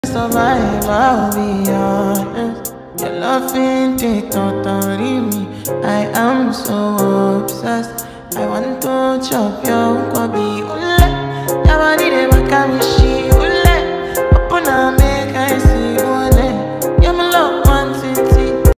Survive, I'll be honest. Your love ain't it totally me. I am so obsessed. I want to chop your kwabi. Ule, your body they back at me.